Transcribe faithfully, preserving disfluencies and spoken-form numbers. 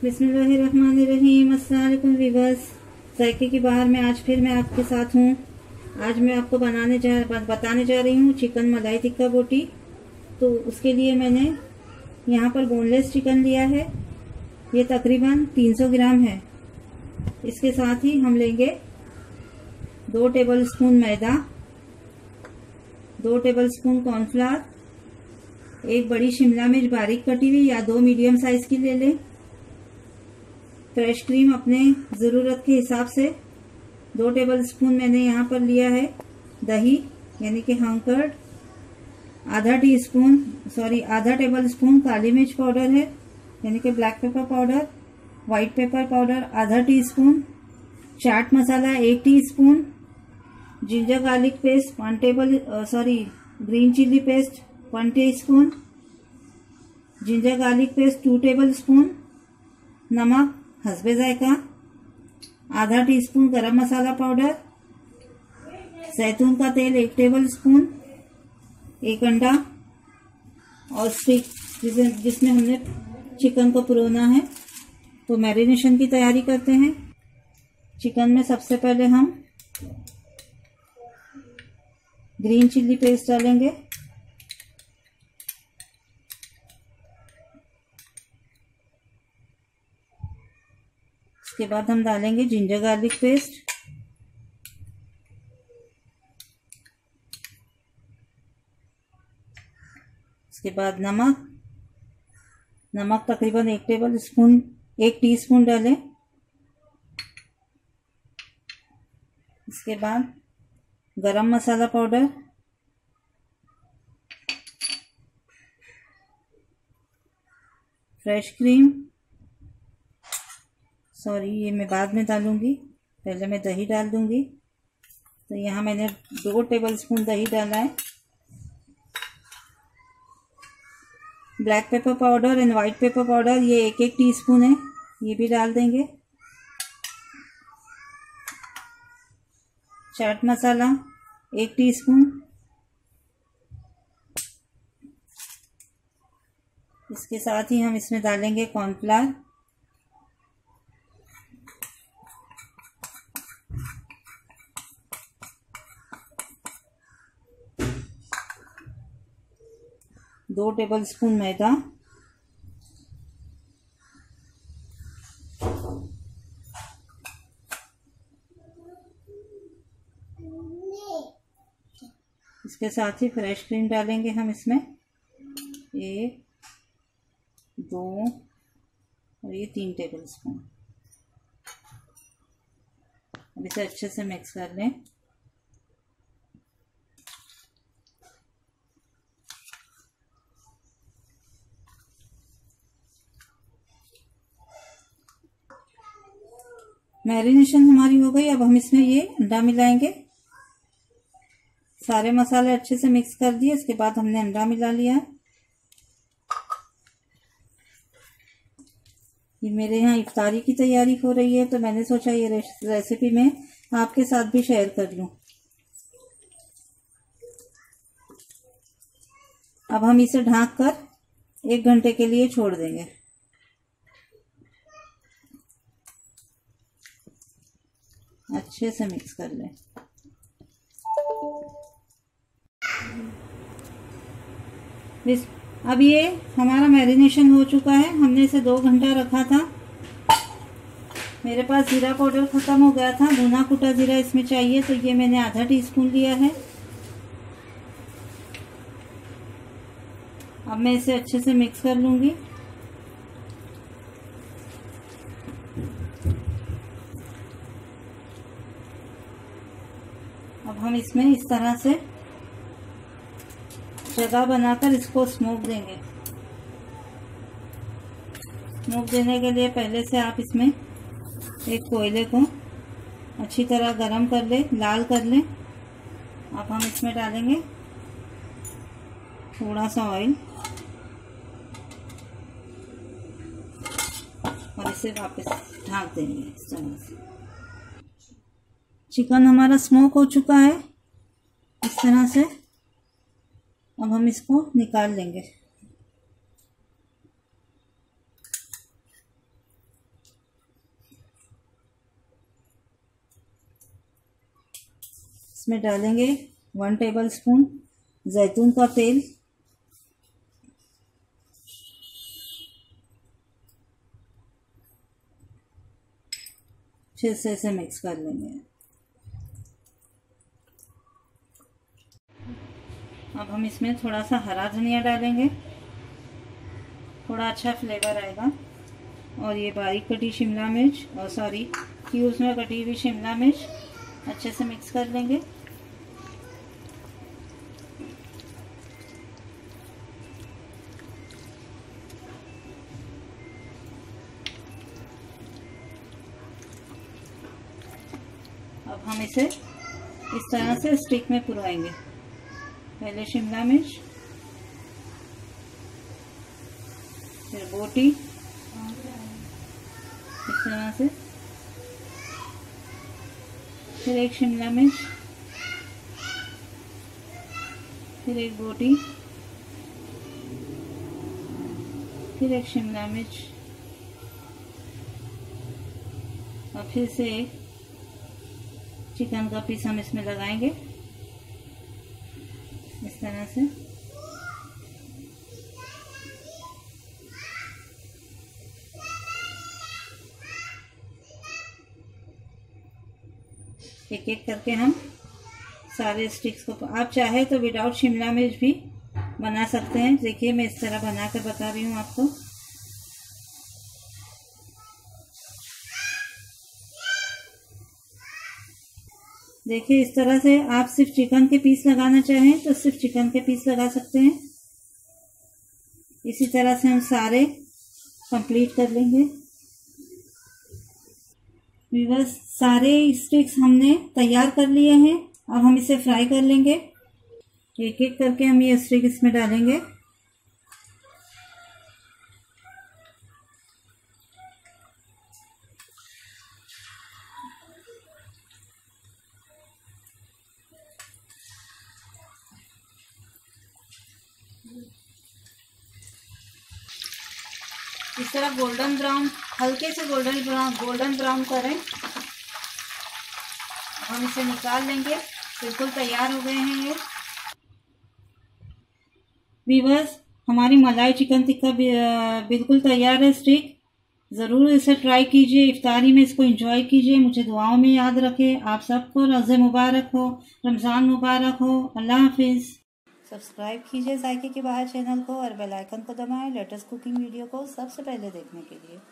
बिस्मिल्लाहिर्रहमानिर्रहीम। अस्सलाम वालेकुम वीवर्स, जायके की बाहर में आज फिर मैं आपके साथ हूँ। आज मैं आपको बनाने जा बताने जा रही हूँ चिकन मलाई टिक्का बोटी। तो उसके लिए मैंने यहाँ पर बोनलेस चिकन लिया है। ये तकरीबन तीन सौ ग्राम है। इसके साथ ही हम लेंगे दो टेबलस्पून मैदा, दो टेबलस्पून कॉर्नफ्लावर, एक बड़ी शिमला मिर्च बारीक कटी हुई या दो मीडियम साइज की ले लें। फ्रेश क्रीम अपने ज़रूरत के हिसाब से दो टेबलस्पून मैंने यहाँ पर लिया है। दही यानी कि हंकर्ड, आधा टी स्पून सॉरी आधा टेबल स्पून काली मिर्च पाउडर है यानी कि black pepper powder, white pepper powder आधा टी स्पून, चाट मसाला एक teaspoon, ginger garlic paste one table sorry green chilli paste one teaspoon, ginger garlic paste two tablespoon, नमक हस्बे जायका, आधा टीस्पून गरम मसाला पाउडर, जैतून का तेल एक टेबल स्पून, एक अंडा और स्टिक जिसमें हमने चिकन को पुरोना है। तो मैरिनेशन की तैयारी करते हैं। चिकन में सबसे पहले हम ग्रीन चिल्ली पेस्ट डालेंगे, इसके बाद हम डालेंगे जिंजर गार्लिक पेस्ट, इसके बाद नमक नमक तकरीबन एक टेबल स्पून एक टीस्पून डालें। इसके बाद garam masala powder, fresh cream sorry ये मैं बाद में डालूंगी, पहले मैं दही डाल दूंगी। तो यहाँ मैंने दो टेबलस्पून दही डाला है। Black pepper powder and white pepper powder ये एक एक टीस्पून है, ये भी डाल देंगे। चाट मसाला एक टीस्पून, इसके साथ ही हम इसमें डालेंगे कॉर्नफ्लावर, दो टेबलस्पून मैदा, इसके साथ ही फ्रेश क्रीम डालेंगे हम इसमें, एक दो और ये तीन टेबलस्पून। अब इसे अच्छे से मिक्स कर लें। मैरिनेशन हमारी हो गई। अब हम इसमें ये अंडा मिलाएंगे। सारे मसाले अच्छे से मिक्स कर दिए, इसके बाद हमने अंडा मिला लिया है। ये मेरे यहाँ इफ्तारी की तैयारी हो रही है तो मैंने सोचा ये रेसिपी मैं आपके साथ भी शेयर कर लूं। अब हम इसे ढक कर एक घंटे के लिए छोड़ देंगे। अच्छे से मिक्स कर लें। अब ये हमारा मैरिनेशन हो चुका है। हमने इसे दो घंटा रखा था। मेरे पास जीरा पाउडर खत्म हो गया था, भुना कुटा जीरा इसमें चाहिए तो ये मैंने आधा टीस्पून लिया है। अब मैं इसे अच्छे से मिक्स कर लूंगी। अब हम इसमें इस तरह से जगह बनाकर इसको स्मोक देंगे। स्मोक देने के लिए पहले से आप इसमें एक कोयले को अच्छी तरह गरम कर ले, लाल कर लें। अब हम इसमें डालेंगे थोड़ा सा ऑयल और इसे वापस ढक देंगे इस तरह से। चिकन हमारा स्मोक हो चुका है इस तरह से। अब हम इसको निकाल लेंगे। इसमें डालेंगे वन टेबल स्पून जैतून का तेल। फिर से इसे मिक्स कर लेंगे। अब हम इसमें थोड़ा सा हरा धनिया डालेंगे, थोड़ा अच्छा फ्लेवर आएगा। और ये बारीक कटी शिमला मिर्च और सॉरी क्यूब्स में कटी हुई शिमला मिर्च अच्छे से मिक्स कर लेंगे। अब हम इसे इस तरह से स्टिक में पुरवाएंगे। पहले शिमला मिर्च, फिर बोटी इस तरह से, फिर एक शिमला मिर्च, फिर एक बोटी, फिर एक शिमला मिर्च और फिर से एक चिकन का पीस हम इसमें लगाएंगे इस तरह से। एक एक करके हम सारे स्टिक्स को, आप चाहे तो विदाउट शिमला मिर्च भी बना सकते हैं। देखिए मैं इस तरह बनाकर बता रही हूँ आपको। देखिए इस तरह से आप सिर्फ चिकन के पीस लगाना चाहें तो सिर्फ चिकन के पीस लगा सकते हैं। इसी तरह से हम सारे कंप्लीट कर लेंगे। व्यूअर्स, सारे स्टिक्स हमने तैयार कर लिए हैं। अब हम इसे फ्राई कर लेंगे। एक एक करके हम ये स्टिक इसमें डालेंगे। इस तरह गोल्डन ब्राउन, हल्के से गोल्डन ब्राउन गोल्डन ब्राउन करें। हम इसे निकाल लेंगे। बिल्कुल तैयार हो गए हैं ये। व्यूअर्स, हमारी मलाई चिकन टिक्का बिल्कुल तैयार है स्टिक। ज़रूर इसे ट्राई कीजिए, इफ्तारी में इसको एंजॉय कीजिए। मुझे दुआओं में याद रखें। आप सबको रोज़े मुबारक हो, रमज़ान मुबारक हो। अल्लाह हाफिज़। सब्सक्राइब कीजिए जायके के बाहर चैनल को और बेल आइकन को दबाएं लेटेस्ट कुकिंग वीडियो को सबसे पहले देखने के लिए।